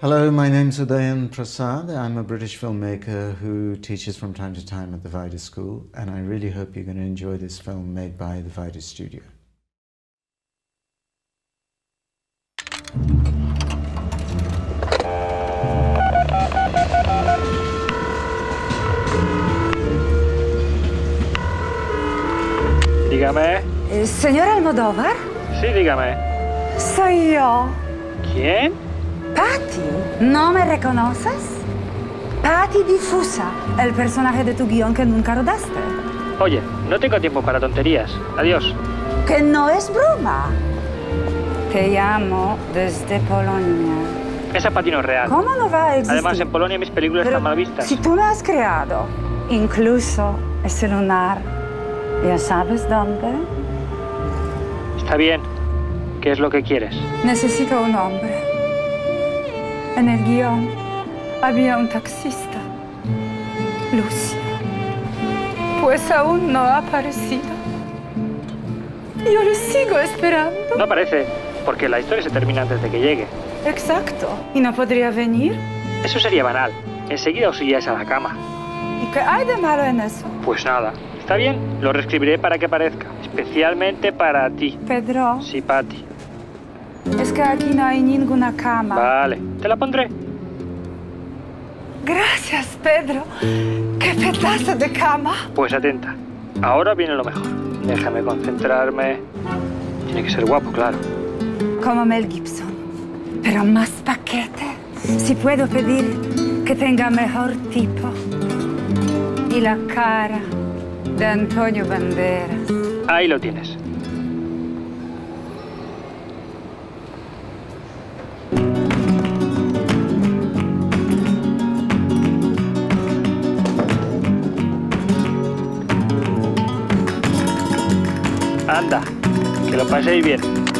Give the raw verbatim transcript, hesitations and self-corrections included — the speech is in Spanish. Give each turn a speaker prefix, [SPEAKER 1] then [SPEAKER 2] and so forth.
[SPEAKER 1] Hello, my name's Udayan Prasad. I'm a British filmmaker who teaches from time to time at the Vida School, and I really hope you're going to enjoy this film made by the Vida Studio.
[SPEAKER 2] Dígame.
[SPEAKER 3] Eh, ¿Señor Almodóvar?
[SPEAKER 2] Sí, dígame.
[SPEAKER 3] Soy yo.
[SPEAKER 2] ¿Quién?
[SPEAKER 3] Patty. ¿No me reconoces? Patty Difusa, el personaje de tu guión que nunca rodaste.
[SPEAKER 2] Oye, no tengo tiempo para tonterías. Adiós.
[SPEAKER 3] Que no es broma. Te llamo desde Polonia.
[SPEAKER 2] Esa Patty no es real.
[SPEAKER 3] ¿Cómo no va a existir?
[SPEAKER 2] Además, en Polonia mis películas
[SPEAKER 3] Pero
[SPEAKER 2] están mal vistas.
[SPEAKER 3] si tú me has creado, incluso ese lunar, ¿ya sabes dónde?
[SPEAKER 2] Está bien. ¿Qué es lo que quieres?
[SPEAKER 3] Necesito un hombre. En el guión había un taxista, Lucio. Pues aún no ha aparecido. Yo le sigo esperando.
[SPEAKER 2] No aparece, porque la historia se termina antes de que llegue.
[SPEAKER 3] Exacto. ¿Y no podría venir?
[SPEAKER 2] Eso sería banal. Enseguida os iríais a la cama.
[SPEAKER 3] ¿Y qué hay de malo en eso?
[SPEAKER 2] Pues nada. Está bien, lo reescribiré para que parezca. Especialmente para ti.
[SPEAKER 3] Pedro.
[SPEAKER 2] Sí, Patty.
[SPEAKER 3] Es que aquí no hay ninguna cama.
[SPEAKER 2] Vale, te la pondré.
[SPEAKER 3] Gracias, Pedro. ¡Qué pedazo de cama!
[SPEAKER 2] Pues atenta. Ahora viene lo mejor. Déjame concentrarme. Tiene que ser guapo, claro.
[SPEAKER 3] Como Mel Gibson, pero más paquete. Si puedo pedir que tenga mejor tipo. Y la cara de Antonio Banderas.
[SPEAKER 2] Ahí lo tienes. Anda, que lo paséis bien.